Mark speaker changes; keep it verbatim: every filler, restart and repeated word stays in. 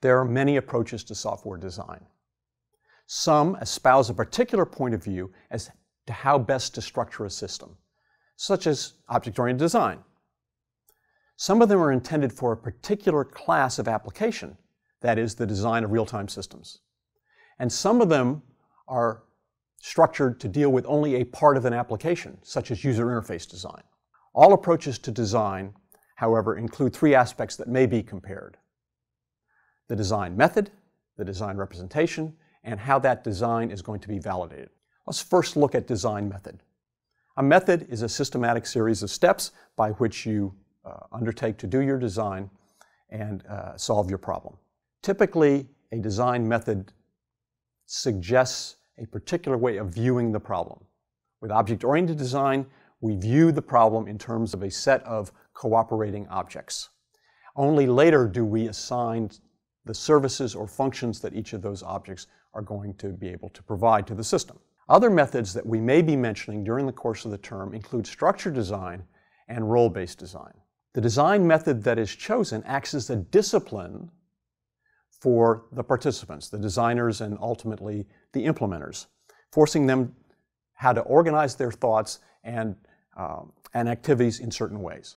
Speaker 1: There are many approaches to software design. Some espouse a particular point of view as to how best to structure a system, such as object-oriented design. Some of them are intended for a particular class of application, that is, the design of real-time systems. And some of them are structured to deal with only a part of an application, such as user interface design. All approaches to design, however, include three aspects that may be compared: the design method, the design representation, and how that design is going to be validated. Let's first look at design method. A method is a systematic series of steps by which you uh, undertake to do your design and uh, solve your problem. Typically, a design method suggests a particular way of viewing the problem. With object-oriented design, we view the problem in terms of a set of cooperating objects. Only later do we assign the services or functions that each of those objects are going to be able to provide to the system. Other methods that we may be mentioning during the course of the term include structured design and role-based design. The design method that is chosen acts as a discipline for the participants, the designers and ultimately the implementers, forcing them how to organize their thoughts and, um, and activities in certain ways.